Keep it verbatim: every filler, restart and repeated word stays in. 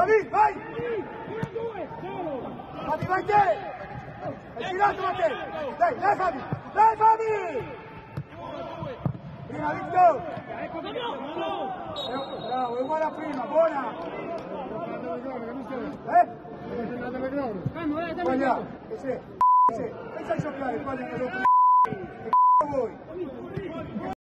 David, vai! Fabi, vai te! Hai girato Matteo! Dai, dai Fabi! Dai Fabi! Prima Victor! Bravo, è uguale a prima, buona! Eh? Sbaglia! Che sei? Che sei? Pensa a giocare, sbaglia che lo... Che c***o vuoi?